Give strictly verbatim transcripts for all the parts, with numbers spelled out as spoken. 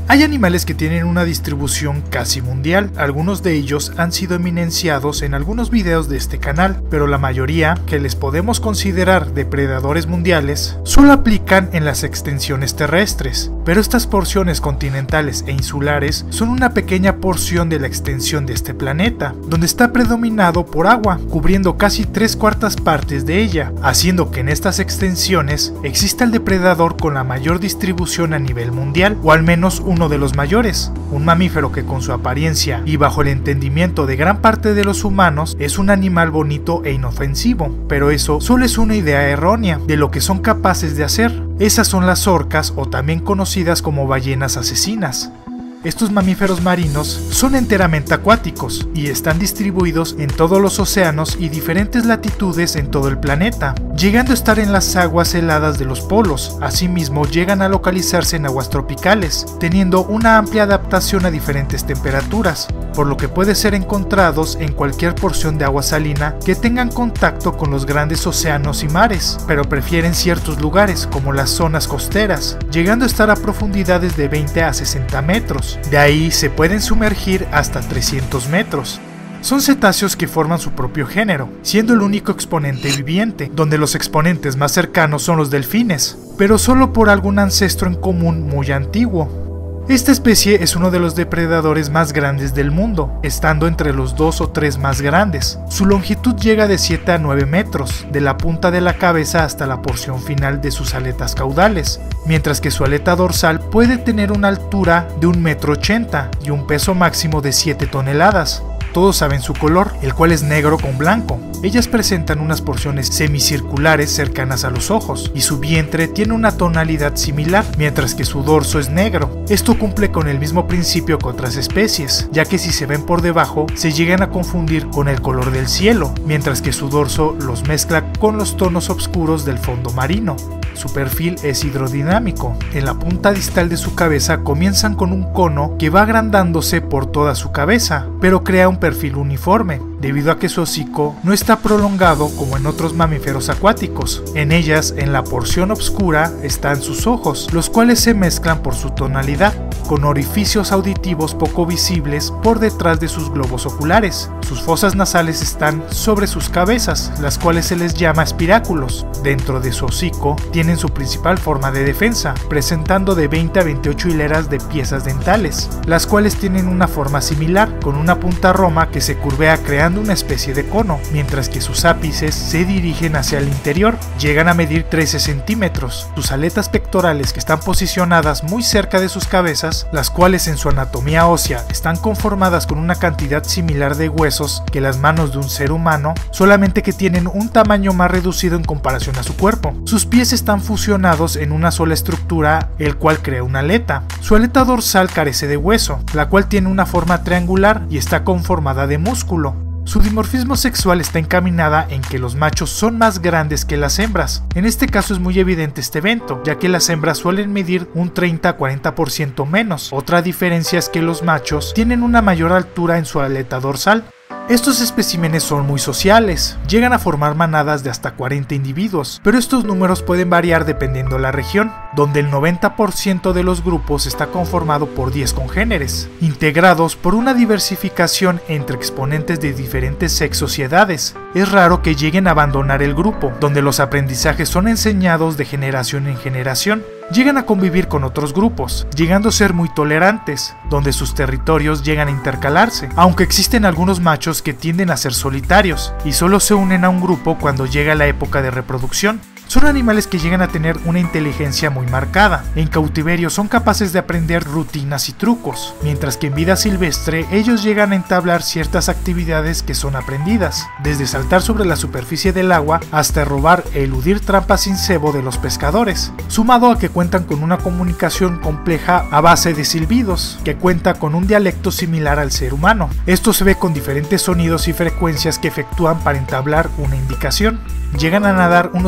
Hay animales que tienen una distribución casi mundial, algunos de ellos han sido eminenciados en algunos videos de este canal, pero la mayoría, que les podemos considerar depredadores mundiales, solo aplican en las extensiones terrestres, pero estas porciones continentales e insulares son una pequeña porción de la extensión de este planeta, donde está predominado por agua, cubriendo casi tres cuartas partes de ella, haciendo que en estas extensiones exista el depredador con la mayor distribución a nivel mundial, o al menos un uno de los mayores, un mamífero que con su apariencia y bajo el entendimiento de gran parte de los humanos es un animal bonito e inofensivo, pero eso solo es una idea errónea de lo que son capaces de hacer. Esas son las orcas, o también conocidas como ballenas asesinas. Estos mamíferos marinos son enteramente acuáticos y están distribuidos en todos los océanos y diferentes latitudes en todo el planeta, llegando a estar en las aguas heladas de los polos. Asimismo, llegan a localizarse en aguas tropicales, teniendo una amplia adaptación a diferentes temperaturas, por lo que pueden ser encontrados en cualquier porción de agua salina que tengan contacto con los grandes océanos y mares, pero prefieren ciertos lugares como las zonas costeras, llegando a estar a profundidades de veinte a sesenta metros. De ahí se pueden sumergir hasta trescientos metros. Son cetáceos que forman su propio género, siendo el único exponente viviente, donde los exponentes más cercanos son los delfines, pero solo por algún ancestro en común muy antiguo. Esta especie es uno de los depredadores más grandes del mundo, estando entre los dos o tres más grandes. Su longitud llega de siete a nueve metros, de la punta de la cabeza hasta la porción final de sus aletas caudales, mientras que su aleta dorsal puede tener una altura de un metro ochenta y un peso máximo de siete toneladas. Todos saben su color, el cual es negro con blanco. Ellas presentan unas porciones semicirculares cercanas a los ojos, y su vientre tiene una tonalidad similar, mientras que su dorso es negro. Esto cumple con el mismo principio que otras especies, ya que si se ven por debajo, se llegan a confundir con el color del cielo, mientras que su dorso los mezcla con los tonos oscuros del fondo marino. Su perfil es hidrodinámico. En la punta distal de su cabeza comienzan con un cono que va agrandándose por toda su cabeza, pero crea un perfil uniforme, debido a que su hocico no está prolongado como en otros mamíferos acuáticos. En ellas, en la porción oscura, están sus ojos, los cuales se mezclan por su tonalidad, con orificios auditivos poco visibles por detrás de sus globos oculares. Sus fosas nasales están sobre sus cabezas, las cuales se les llama espiráculos. Dentro de su hocico tienen su principal forma de defensa, presentando de veinte a veintiocho hileras de piezas dentales, las cuales tienen una forma similar, con una punta roma que se curvea creando una especie de cono, mientras que sus ápices se dirigen hacia el interior, llegan a medir trece centímetros. Sus aletas pectorales, que están posicionadas muy cerca de sus cabezas, las cuales en su anatomía ósea están conformadas con una cantidad similar de huesos que las manos de un ser humano, solamente que tienen un tamaño más reducido en comparación a su cuerpo. Sus pies están fusionados en una sola estructura, el cual crea una aleta. Su aleta dorsal carece de hueso, la cual tiene una forma triangular y está conformada de músculo. Su dimorfismo sexual está encaminada en que los machos son más grandes que las hembras. En este caso es muy evidente este evento, ya que las hembras suelen medir un treinta a cuarenta por ciento menos. Otra diferencia es que los machos tienen una mayor altura en su aleta dorsal. Estos especímenes son muy sociales, llegan a formar manadas de hasta cuarenta individuos, pero estos números pueden variar dependiendo de la región, donde el noventa por ciento de los grupos está conformado por diez congéneres, integrados por una diversificación entre exponentes de diferentes sexos y edades. Es raro que lleguen a abandonar el grupo, donde los aprendizajes son enseñados de generación en generación. Llegan a convivir con otros grupos, llegando a ser muy tolerantes, donde sus territorios llegan a intercalarse, aunque existen algunos machos que tienden a ser solitarios y solo se unen a un grupo cuando llega la época de reproducción. Son animales que llegan a tener una inteligencia muy marcada. En cautiverio son capaces de aprender rutinas y trucos, mientras que en vida silvestre ellos llegan a entablar ciertas actividades que son aprendidas, desde saltar sobre la superficie del agua hasta robar e eludir trampas sin cebo de los pescadores, sumado a que cuentan con una comunicación compleja a base de silbidos, que cuenta con un dialecto similar al ser humano. Esto se ve con diferentes sonidos y frecuencias que efectúan para entablar una indicación. Llegan a nadar unos ciento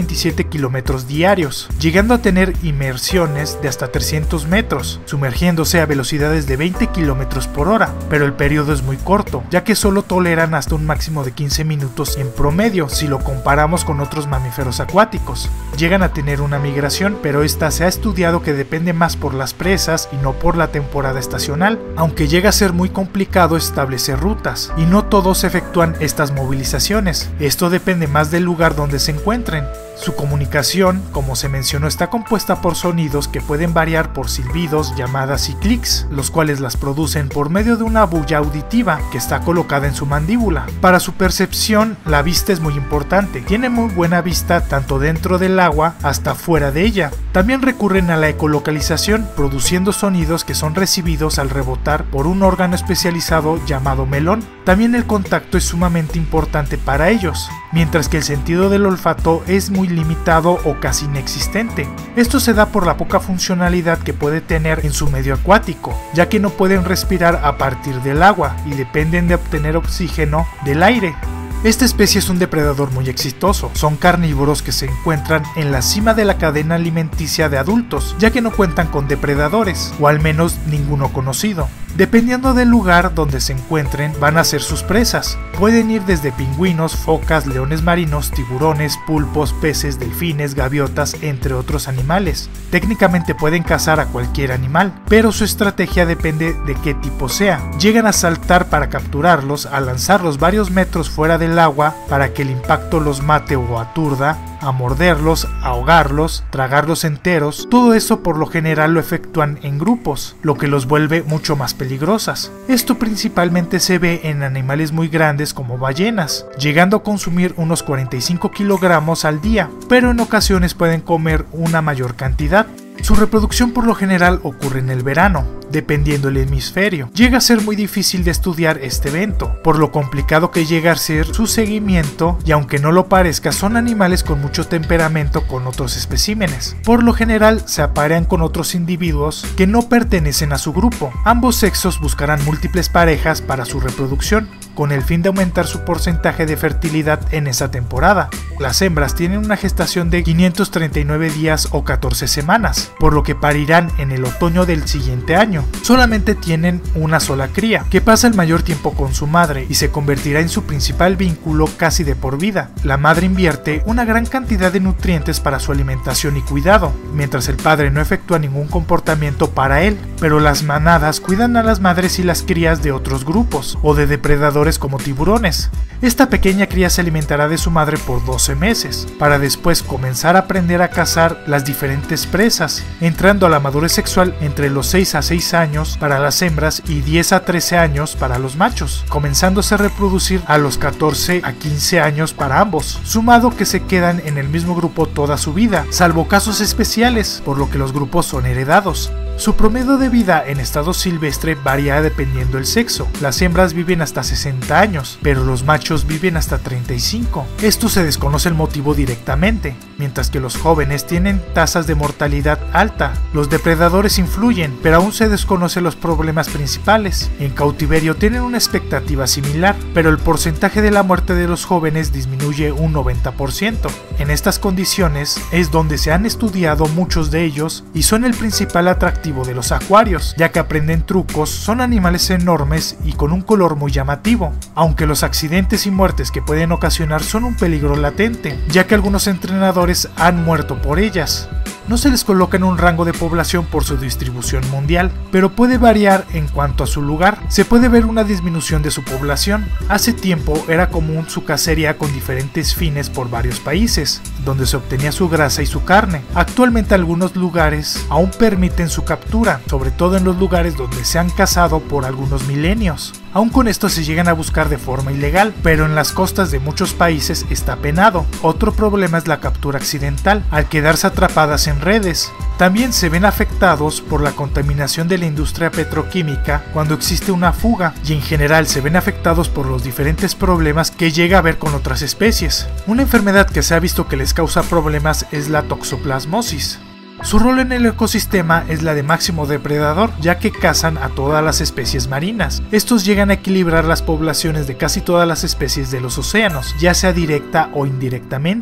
veintisiete kilómetros diarios, llegando a tener inmersiones de hasta trescientos metros, sumergiéndose a velocidades de veinte kilómetros por hora, pero el periodo es muy corto, ya que solo toleran hasta un máximo de quince minutos en promedio si lo comparamos con otros mamíferos acuáticos. Llegan a tener una migración, pero esta se ha estudiado que depende más por las presas y no por la temporada estacional, aunque llega a ser muy complicado establecer rutas, y no todos efectúan estas movilizaciones. Esto depende más del lugar donde se encuentren. Su comunicación, como se mencionó, está compuesta por sonidos que pueden variar por silbidos, llamadas y clics, los cuales las producen por medio de una bulla auditiva que está colocada en su mandíbula. Para su percepción, la vista es muy importante. Tiene muy buena vista tanto dentro del agua hasta fuera de ella. También recurren a la ecolocalización, produciendo sonidos que son recibidos al rebotar por un órgano especializado llamado melón. También el contacto es sumamente importante para ellos, mientras que el sentido del olfato es muy limitado o casi inexistente. Esto se da por la poca funcionalidad que puede tener en su medio acuático, ya que no pueden respirar a partir del agua y dependen de obtener oxígeno del aire. Esta especie es un depredador muy exitoso. Son carnívoros que se encuentran en la cima de la cadena alimenticia de adultos, ya que no cuentan con depredadores, o al menos ninguno conocido. Dependiendo del lugar donde se encuentren, van a ser sus presas. Pueden ir desde pingüinos, focas, leones marinos, tiburones, pulpos, peces, delfines, gaviotas, entre otros animales. Técnicamente pueden cazar a cualquier animal, pero su estrategia depende de qué tipo sea. Llegan a saltar para capturarlos, a lanzarlos varios metros fuera del agua para que el impacto los mate o aturda, a morderlos, ahogarlos, tragarlos enteros. Todo eso por lo general lo efectúan en grupos, lo que los vuelve mucho más peligrosas. Esto principalmente se ve en animales muy grandes como ballenas, llegando a consumir unos cuarenta y cinco kilogramos al día, pero en ocasiones pueden comer una mayor cantidad. Su reproducción por lo general ocurre en el verano, dependiendo del hemisferio. Llega a ser muy difícil de estudiar este evento, por lo complicado que llega a ser su seguimiento, y aunque no lo parezca, son animales con mucho temperamento con otros especímenes. Por lo general se aparean con otros individuos que no pertenecen a su grupo. Ambos sexos buscarán múltiples parejas para su reproducción, con el fin de aumentar su porcentaje de fertilidad en esa temporada. Las hembras tienen una gestación de quinientos treinta y nueve días o catorce semanas, por lo que parirán en el otoño del siguiente año. Solamente tienen una sola cría, que pasa el mayor tiempo con su madre y se convertirá en su principal vínculo casi de por vida. La madre invierte una gran cantidad de nutrientes para su alimentación y cuidado, mientras el padre no efectúa ningún comportamiento para él, pero las manadas cuidan a las madres y las crías de otros grupos, o de depredadores como tiburones. Esta pequeña cría se alimentará de su madre por doce meses, para después comenzar a aprender a cazar las diferentes presas, entrando a la madurez sexual entre los seis a seis años para las hembras y diez a trece años para los machos, comenzándose a reproducir a los catorce a quince años para ambos, sumado que se quedan en el mismo grupo toda su vida, salvo casos especiales, por lo que los grupos son heredados. Su promedio de vida en estado silvestre varía dependiendo del sexo. Las hembras viven hasta sesenta años, pero los machos viven hasta treinta y cinco. Esto se desconoce el motivo directamente, mientras que los jóvenes tienen tasas de mortalidad alta. Los depredadores influyen, pero aún se desconocen los problemas principales. En cautiverio tienen una expectativa similar, pero el porcentaje de la muerte de los jóvenes disminuye un noventa por ciento. En estas condiciones es donde se han estudiado muchos de ellos y son el principal atractivo de los acuarios, ya que aprenden trucos, son animales enormes y con un color muy llamativo, aunque los accidentes y muertes que pueden ocasionar son un peligro latente, ya que algunos entrenadores han muerto por ellas. No se les coloca en un rango de población por su distribución mundial, pero puede variar en cuanto a su lugar. Se puede ver una disminución de su población. Hace tiempo era común su cacería con diferentes fines por varios países, donde se obtenía su grasa y su carne. Actualmente algunos lugares aún permiten su captura, sobre todo en los lugares donde se han cazado por algunos milenios. Aún con esto se llegan a buscar de forma ilegal, pero en las costas de muchos países está penado. Otro problema es la captura accidental, al quedarse atrapadas en redes. También se ven afectados por la contaminación de la industria petroquímica cuando existe una fuga, y en general se ven afectados por los diferentes problemas que llega a haber con otras especies. Una enfermedad que se ha visto que les causa problemas es la toxoplasmosis. Su rol en el ecosistema es la de máximo depredador, ya que cazan a todas las especies marinas. Estos llegan a equilibrar las poblaciones de casi todas las especies de los océanos, ya sea directa o indirectamente.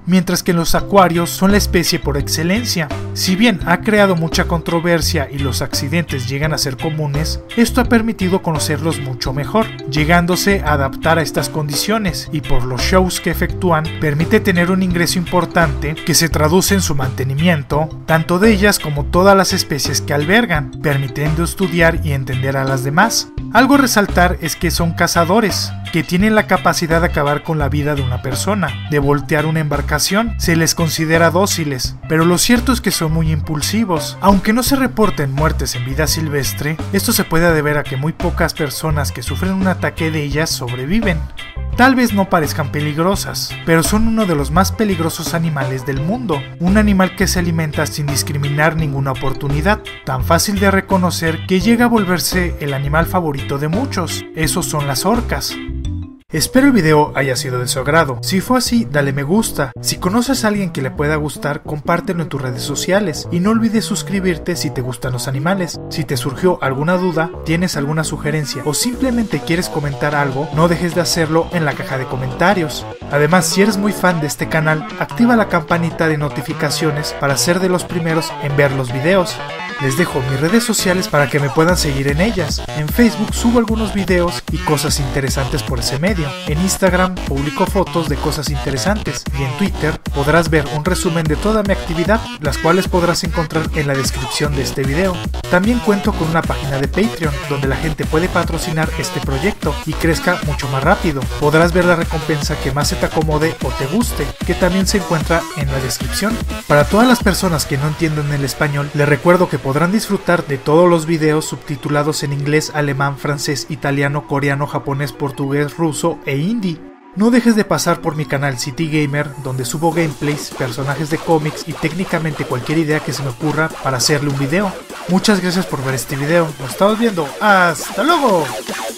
mientras que los acuarios son la especie por excelencia. Si bien ha creado mucha controversia y los accidentes llegan a ser comunes, esto ha permitido conocerlos mucho mejor, llegándose a adaptar a estas condiciones, y por los shows que efectúan permite tener un ingreso importante que se traduce en su mantenimiento, tanto de ellas como todas las especies que albergan, permitiendo estudiar y entender a las demás. Algo a resaltar es que son cazadores, que tienen la capacidad de acabar con la vida de una persona, de voltear una embarcación. Se les considera dóciles, pero lo cierto es que son muy impulsivos. Aunque no se reporten muertes en vida silvestre, esto se puede deber a que muy pocas personas que sufren un ataque de ellas sobreviven. Tal vez no parezcan peligrosas, pero son uno de los más peligrosos animales del mundo, un animal que se alimenta sin discriminar ninguna oportunidad, tan fácil de reconocer que llega a volverse el animal favorito de muchos. Esos son las orcas. Espero el video haya sido de su agrado. Si fue así, dale me gusta. Si conoces a alguien que le pueda gustar, compártelo en tus redes sociales. Y no olvides suscribirte si te gustan los animales. Si te surgió alguna duda, tienes alguna sugerencia o simplemente quieres comentar algo, no dejes de hacerlo en la caja de comentarios. Además, si eres muy fan de este canal, activa la campanita de notificaciones para ser de los primeros en ver los videos. Les dejo mis redes sociales para que me puedan seguir en ellas. En Facebook subo algunos videos y cosas interesantes por ese medio. En Instagram publico fotos de cosas interesantes. Y en Twitter podrás ver un resumen de toda mi actividad, las cuales podrás encontrar en la descripción de este video. También cuento con una página de Patreon, donde la gente puede patrocinar este proyecto y crezca mucho más rápido. Podrás ver la recompensa que más se te acomode o te guste, que también se encuentra en la descripción. Para todas las personas que no entienden el español, les recuerdo que podrán disfrutar de todos los videos subtitulados en inglés, alemán, francés, italiano, coreano, japonés, portugués, ruso e hindi. No dejes de pasar por mi canal City Gamer, donde subo gameplays, personajes de cómics y técnicamente cualquier idea que se me ocurra para hacerle un video. Muchas gracias por ver este video, nos estamos viendo, ¡hasta luego!